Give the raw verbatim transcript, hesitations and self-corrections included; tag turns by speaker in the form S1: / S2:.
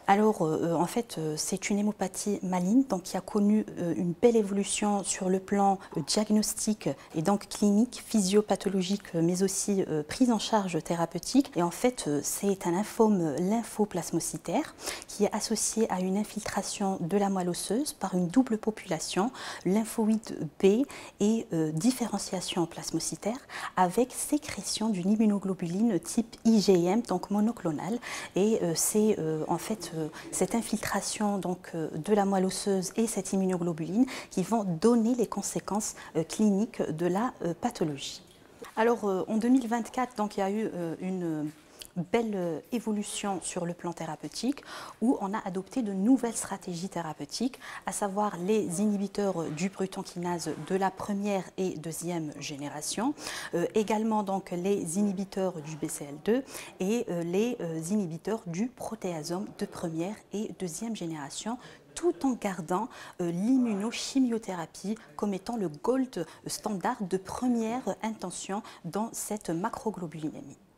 S1: Alors, euh, en fait, euh, c'est une hémopathie maligne donc, qui a connu euh, une belle évolution sur le plan euh, diagnostique et donc clinique, physiopathologique, mais aussi euh, prise en charge thérapeutique. Et en fait, euh, c'est un lymphome lymphoplasmocytaire qui est associé à une infiltration de la moelle osseuse par une double population, lymphoïde B et euh, différenciation plasmocytaire, avec sécrétion d'une immunoglobuline type I G M, donc monoclonale. Et euh, c'est euh, en fait cette infiltration donc, de la moelle osseuse et cette immunoglobuline qui vont donner les conséquences cliniques de la pathologie. Alors en deux mille vingt-quatre, donc, il y a eu une belle évolution sur le plan thérapeutique où on a adopté de nouvelles stratégies thérapeutiques, à savoir les inhibiteurs du bruton kinase de la première et deuxième génération, euh, également donc les inhibiteurs du B C L deux et euh, les euh, inhibiteurs du protéasome de première et deuxième génération, tout en gardant euh, l'immunochimiothérapie comme étant le gold standard de première intention dans cette macroglobulinémie.